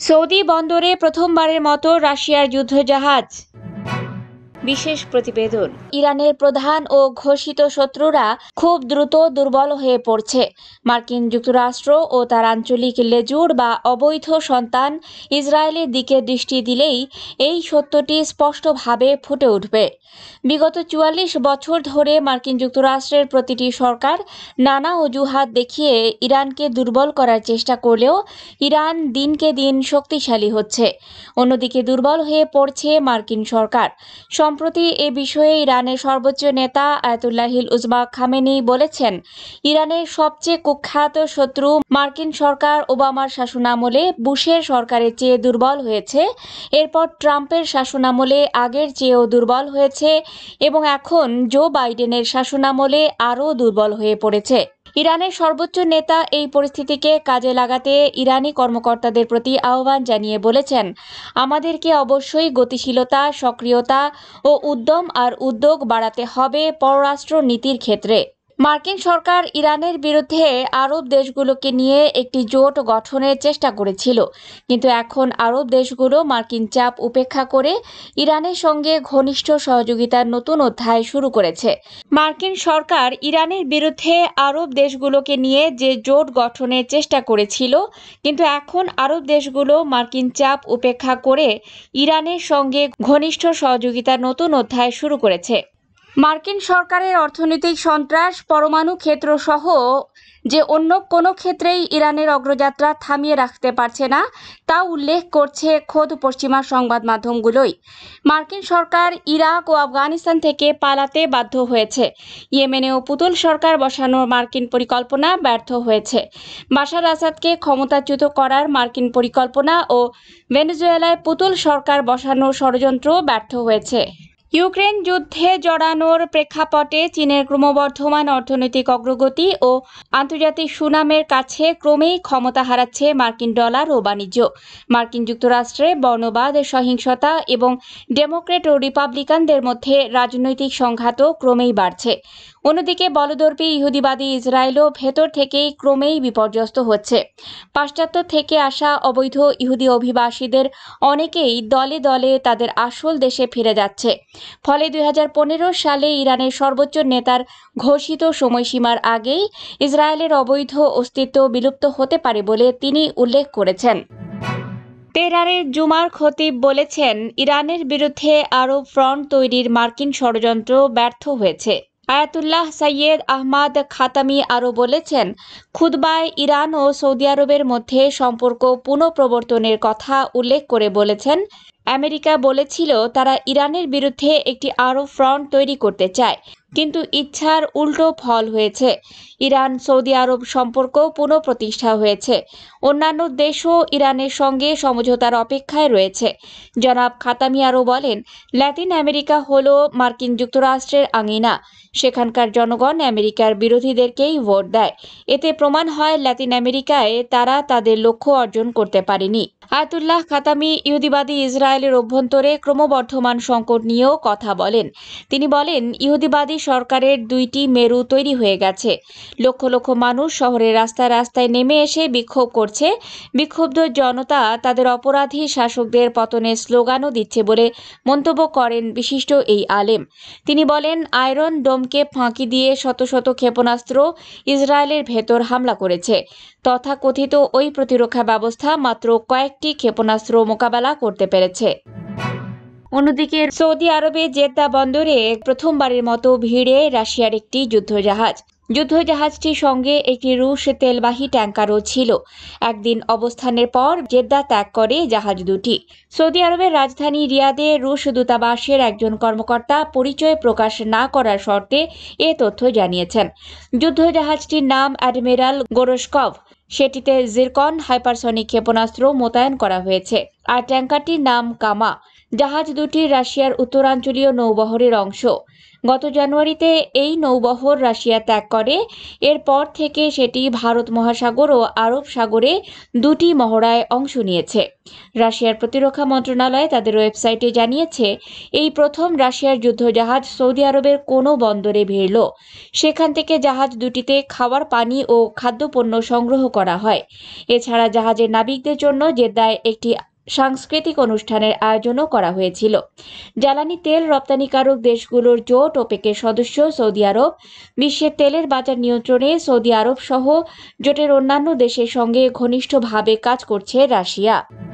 Saudi বন্দরে প্রথমবারের মতো রাশিয়ার যুদ্ধজাহাজ। বিশেষ প্রতিবেদন। ইরানের প্রধান ও ঘোষিত শত্রুরা খুব দ্রুত দুর্বল হয়ে পড়ছে। মার্কিন যুক্তরাষ্ট্র ও তার আঞ্চলিক লেজুর বা অবৈধ সন্তান ইসরায়েলের দিকে দৃষ্টি দিলেই এই সত্যটি স্পষ্টভাবে ফুটে উঠবে। বিগত ৪৪ বছর ধরে মার্কিন যুক্তরাষ্ট্রের প্রতিটি সরকার নানা অজুহাত দেখিয়ে ইরানকে দুর্বল করার চেষ্টা করলেও ইরান দিনকে দিন শক্তিশালী হচ্ছে। অন্যদিকে দুর্বল হয়ে পড়ছে মার্কিন সরকার। সম্প্রতি এ বিষয়ে ইরানের সর্বোচ্চ নেতা আয়াতুল্লাহিল উজমা খামেনি বলেছেন, ইরানের সবচেয়ে কুখ্যাত শত্রু মার্কিন সরকার ওবামার শাসনামলে বুশের সরকারের চেয়ে দুর্বল হয়েছে, এরপর ট্রাম্পের শাসনামলে আগের চেয়েও দুর্বল হয়েছে এবং এখন জো বাইডেনের শাসনামলে আরও দুর্বল হয়ে পড়েছে। ইরানের সর্বোচ্চ নেতা এই পরিস্থিতিকে কাজে লাগাতে ইরানি কর্মকর্তাদের প্রতি আহ্বান জানিয়ে বলেছেন, আমাদেরকে অবশ্যই গতিশীলতা, সক্রিয়তা ও উদ্যোগ বাড়াতে হবে পররাষ্ট্র নীতির ক্ষেত্রে। মার্কিন সরকার ইরানের বিরুদ্ধে আরব দেশগুলোকে নিয়ে একটি জোট গঠনের চেষ্টা করেছিল, কিন্তু এখন আরব দেশগুলো মার্কিন চাপ উপেক্ষা করে ইরানের সঙ্গে ঘনিষ্ঠ সহযোগিতার নতুন অধ্যায় শুরু করেছে। মার্কিন সরকার ইরানের বিরুদ্ধে আরব দেশগুলোকে নিয়ে যে জোট গঠনের চেষ্টা করেছিল, কিন্তু এখন আরব দেশগুলো মার্কিন চাপ উপেক্ষা করে ইরানের সঙ্গে ঘনিষ্ঠ সহযোগিতার নতুন অধ্যায় শুরু করেছে। মার্কিন সরকারের অর্থনৈতিক সন্ত্রাস, পরমাণু ক্ষেত্র সহ যে অন্য কোনো ক্ষেত্রেই ইরানের অগ্রযাত্রা থামিয়ে রাখতে পারছে না, তা উল্লেখ করছে খোদ পশ্চিমা সংবাদ মাধ্যমগুলোই। মার্কিন সরকার ইরাক ও আফগানিস্তান থেকে পালাতে বাধ্য হয়েছে। ইয়েমেনেও পুতুল সরকার বসানোর মার্কিন পরিকল্পনা ব্যর্থ হয়েছে। বাশার আসাদকে ক্ষমতাচ্যুত করার মার্কিন পরিকল্পনা ও ভেনেজুয়েলায় পুতুল সরকার বসানোর ষড়যন্ত্র ব্যর্থ হয়েছে। ইউক্রেন যুদ্ধে জড়ানোর প্রেক্ষাপটে চীনের ক্রমবর্ধমান অর্থনৈতিক অগ্রগতি ও আন্তর্জাতিক সুনামের কাছে ক্রমেই ক্ষমতা হারাচ্ছে মার্কিন ডলার ও বাণিজ্য। মার্কিন যুক্তরাষ্ট্রে বর্ণবাদ, সহিংসতা এবং ডেমোক্রেট ও রিপাবলিকানদের মধ্যে রাজনৈতিক সংঘাতও ক্রমেই বাড়ছে। অন্যদিকে বলদর্পী ইহুদিবাদী ইসরায়েলও ভেতর থেকেই ক্রমেই বিপর্যস্ত হচ্ছে। পাশ্চাত্য থেকে আসা অবৈধ ইহুদি অভিবাসীদের অনেকেই দলে দলে তাদের আসল দেশে ফিরে যাচ্ছে। ফলে ২০১৫ সালে ইরানের সর্বোচ্চ নেতার ঘোষিত সময়সীমার আগেই ইসরায়েলের অবৈধ অস্তিত্ব বিলুপ্ত হতে পারে বলে তিনি উল্লেখ করেছেন। তেহরানের জুমার খতিব বলেছেন, ইরানের বিরুদ্ধে আরব ফ্রন্ট তৈরির মার্কিন ষড়যন্ত্র ব্যর্থ হয়েছে। আয়াতুল্লাহ সাইয়েদ আহমাদ খাতামি আরও বলেছেন, খুতবায় ইরান ও সৌদি আরবের মধ্যে সম্পর্ক পুনঃপ্রবর্তনের কথা উল্লেখ করে বলেছেন, আমেরিকা বলেছিল তারা ইরানের বিরুদ্ধে একটি আরব ফ্রন্ট তৈরি করতে চায়, কিন্তু ইচ্ছার উল্টো ফল হয়েছে। ইরান সৌদি আরব সম্পর্ক পুনঃপ্রতিষ্ঠা হয়েছে। অন্যান্য দেশও ইরানের সঙ্গে সমঝোতার অপেক্ষায় রয়েছে। জনাব খাতামি আরও বলেন, ল্যাটিন আমেরিকা হল মার্কিন যুক্তরাষ্ট্রের আঙিনা। সেখানকার জনগণ আমেরিকার বিরোধীদেরকেই ভোট দেয়। এতে প্রমাণ হয় ল্যাটিন আমেরিকায় তারা তাদের লক্ষ্য অর্জন করতে পারেনি। আয়াতুল্লাহ খাতামি ইহুদিবাদী ইসরায়েলের অভ্যন্তরে ক্রমবর্ধমান সংকট নিয়েও কথা বলেন। তিনি বলেন, ইহুদিবাদী সরকারের দুইটি মেরু তৈরি হয়ে গেছে। লক্ষ লক্ষ মানুষ শহরের রাস্তায় রাস্তায় নেমে এসে বিক্ষোভ করছে। বিক্ষুব্ধ জনতা তাদের অপরাধী শাসকদের পতনের স্লোগানও দিচ্ছে বলে মন্তব্য করেন বিশিষ্ট এই আলেম। তিনি বলেন, আয়রন ডোমকে ফাঁকি দিয়ে শত শত ক্ষেপণাস্ত্র ইসরায়েলের ভেতর হামলা করেছে। তথাকথিত ওই প্রতিরক্ষা ব্যবস্থা মাত্র কয়েকটি ক্ষেপণাস্ত্র মোকাবেলা করতে পেরেছে। অন্যদিকে সৌদি আরবে জেদ্দা বন্দরে প্রথমবারের মতো ভিড়ে রাশিয়ার একটি যুদ্ধজাহাজ। যুদ্ধজাহাজটির সঙ্গে একটি রুশ তেলবাহী ট্যাঙ্কারও ছিল। একদিন অবস্থানের পর জেদ্দা ত্যাগ করে জাহাজ দুটি। সৌদি আরবের রাজধানী রিয়াদে রুশ দূতাবাসের একজন কর্মকর্তা পরিচয় প্রকাশ না করার শর্তে এ তথ্য জানিয়েছেন। যুদ্ধজাহাজটির নাম অ্যাডমিরাল গোরোশকভ। সেটিতে জিরকন হাইপারসনিক ক্ষেপণাস্ত্র মোতায়েন করা হয়েছে, আর ট্যাঙ্কারটির নাম কামা। জাহাজ দুটি রাশিয়ার উত্তরাঞ্চলীয় নৌবহরের অংশ। গত জানুয়ারিতে এই নৌবহর রাশিয়া ত্যাগ করে। এরপর থেকে সেটি ভারত মহাসাগর ও আরব সাগরে দুটি মহড়ায় অংশ নিয়েছে। রাশিয়ার প্রতিরক্ষা মন্ত্রণালয় তাদের ওয়েবসাইটে জানিয়েছে, এই প্রথম রাশিয়ার যুদ্ধজাহাজ সৌদি আরবের কোনো বন্দরে ভিড়ল। সেখান থেকে জাহাজ দুটিতে খাওয়ার পানি ও খাদ্যপণ্য সংগ্রহ করা হয়। এছাড়া জাহাজের নাবিকদের জন্য জেদ্দায় একটি সাংস্কৃতিক অনুষ্ঠানের আয়োজনও করা হয়েছিল। জ্বালানি তেল রপ্তানিকারক দেশগুলোর জোট ওপেকের সদস্য সৌদি আরব বিশ্বের তেলের বাজার নিয়ন্ত্রণে সৌদি আরব সহ জোটের অন্যান্য দেশের সঙ্গে ঘনিষ্ঠভাবে কাজ করছে রাশিয়া।